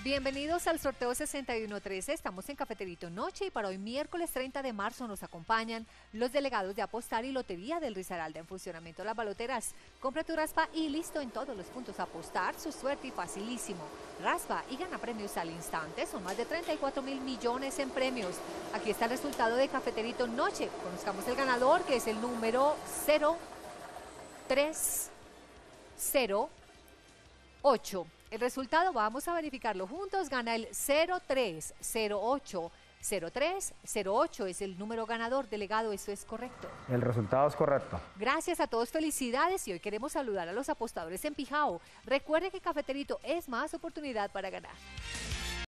Bienvenidos al sorteo 6113, estamos en Cafeterito Noche y para hoy miércoles 30 de marzo nos acompañan los delegados de Apostar y Lotería del Risaralda en funcionamiento las baloteras. Compra tu raspa y listo en todos los puntos Apostar, su suerte y facilísimo. Raspa y gana premios al instante, son más de 34 mil millones en premios. Aquí está el resultado de Cafeterito Noche, conozcamos el ganador que es el número 0308. El resultado, vamos a verificarlo juntos, gana el 0308. 0308 es el número ganador, delegado, ¿eso es correcto? El resultado es correcto. Gracias a todos, felicidades y hoy queremos saludar a los apostadores en Pijao. Recuerde que Cafeterito es más oportunidad para ganar.